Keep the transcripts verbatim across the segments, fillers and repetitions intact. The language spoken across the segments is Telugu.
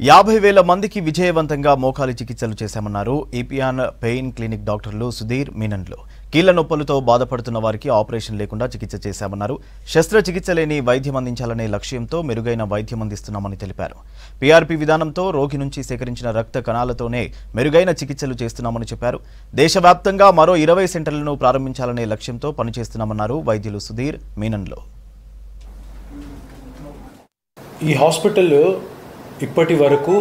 యాభై వేల మందికి విజయవంతంగా మోకాలి చికిత్సలు చేశామన్నారు ఈపియాన్ పెయిన్ క్లినిక్ డాక్టర్లు సుధీర్ మీనన్లు. కీళ్ల నొప్పులతో బాధపడుతున్న వారికి ఆపరేషన్ లేకుండా చికిత్స చేశామన్నారు. శస్త్రచికిత్స లేని వైద్యం అందించాలనే లక్ష్యంతో మెరుగైన వైద్యం అందిస్తున్నామని తెలిపారు. పీఆర్పీ విధానంతో రోగి నుంచి సేకరించిన రక్త కణాలతోనే మెరుగైన చికిత్సలు చేస్తున్నామని చెప్పారు. దేశవ్యాప్తంగా మరో ఇరవై సెంటర్లను ప్రారంభించాలనే లక్ష్యంతో పనిచేస్తున్నామన్నారు వైద్యులు సుధీర్ మీనన్లు. ఈ హాస్పిటల్ ఇప్పటి వరకు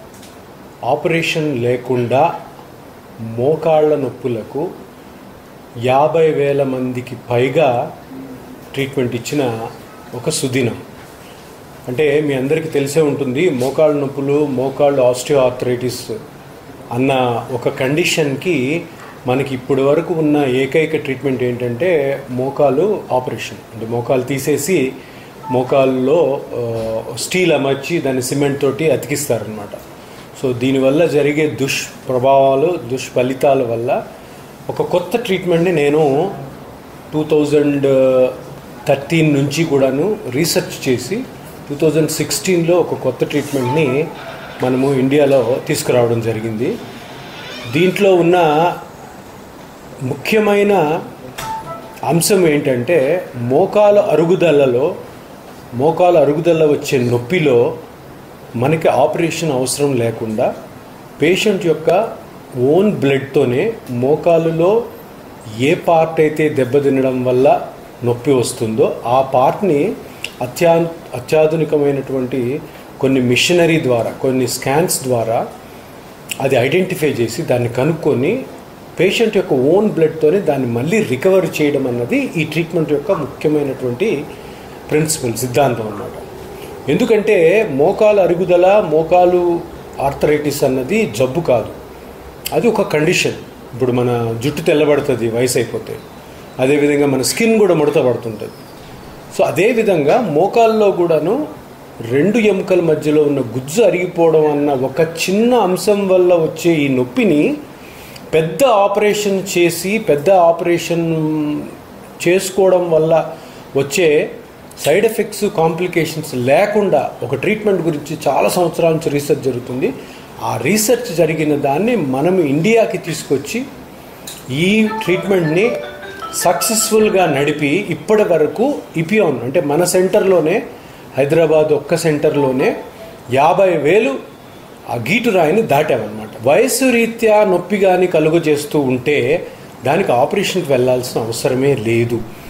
ఆపరేషన్ లేకుండా మోకాళ్ళ నొప్పులకు యాభై వేల మందికి పైగా ట్రీట్మెంట్ ఇచ్చిన ఒక సుదినం. అంటే మీ అందరికీ తెలిసే ఉంటుంది, మోకాళ్ళ నొప్పులు, మోకాళ్ళు ఆస్టియోఆర్థరైటిస్ అన్న ఒక కండిషన్కి మనకి ఇప్పటి వరకు ఉన్న ఏకైక ట్రీట్మెంట్ ఏంటంటే మోకాలు ఆపరేషన్. అంటే మోకాలు తీసేసి మోకాల్లో స్టీల్ అమర్చి దాన్ని సిమెంట్ తోటి అతికిస్తారనమాట. సో దీనివల్ల జరిగే దుష్ప్రభావాలు, దుష్ఫలితాల వల్ల ఒక కొత్త ట్రీట్మెంట్ని నేను టూ థౌజండ్ థర్టీన్ నుంచి కూడాను రీసెర్చ్ చేసి టూ థౌజండ్ సిక్స్టీన్లో ఒక కొత్త ట్రీట్మెంట్ని మనము ఇండియాలో తీసుకురావడం జరిగింది. దీంట్లో ఉన్న ముఖ్యమైన అంశం ఏంటంటే మోకాల అరుగుదలలో మోకాలు అరుగుదల వచ్చే నొప్పిలో మనకి ఆపరేషన్ అవసరం లేకుండా పేషెంట్ యొక్క ఓన్ బ్లడ్తోనే మోకాలులో ఏ పార్ట్ అయితే దెబ్బతినడం వల్ల నొప్పి వస్తుందో ఆ పార్ట్ని అత్యా అత్యాధునికమైనటువంటి కొన్ని మిషనరీ ద్వారా, కొన్ని స్కాన్స్ ద్వారా అది ఐడెంటిఫై చేసి దాన్ని కనుక్కొని పేషెంట్ యొక్క ఓన్ బ్లడ్తోనే దాన్ని మళ్ళీ రికవర్ చేయడం అన్నది ఈ ట్రీట్మెంట్ యొక్క ముఖ్యమైనటువంటి ప్రిన్సిపల్, సిద్ధాంతం అన్నమాట. ఎందుకంటే మోకాలు అరుగుదల, మోకాలు ఆర్థరైటిస్ అన్నది జబ్బు కాదు, అది ఒక కండిషన్. ఇప్పుడు మన జుట్టు తెల్లబడుతుంది వయసు అయిపోతే, అదేవిధంగా మన స్కిన్ కూడా ముడత పడుతుంటుంది. సో అదేవిధంగా మోకాల్లో కూడాను రెండు ఎముకల మధ్యలో ఉన్న గుజ్జు అరిగిపోవడం అన్న ఒక చిన్న అంశం వల్ల వచ్చే ఈ నొప్పిని పెద్ద ఆపరేషన్ చేసి పెద్ద ఆపరేషన్ చేసుకోవడం వల్ల వచ్చే సైడ్ ఎఫెక్ట్స్, కాంప్లికేషన్స్ లేకుండా ఒక ట్రీట్మెంట్ గురించి చాలా సంవత్సరాల నుంచి రీసెర్చ్ జరుగుతుంది. ఆ రీసెర్చ్ జరిగిన దాన్ని మనం ఇండియాకి తీసుకొచ్చి ఈ ట్రీట్మెంట్ని సక్సెస్ఫుల్గా నడిపి ఇప్పటి వరకు ఇపియాన్ అంటే మన సెంటర్లోనే, హైదరాబాద్ ఒక్క సెంటర్లోనే యాభై వేలు ఆ గీటురాయిని దాటామన్నమాట. వయసు రీత్యా నొప్పి కానీ కలుగజేస్తూ ఉంటే దానికి ఆపరేషన్కి వెళ్ళాల్సిన అవసరమే లేదు.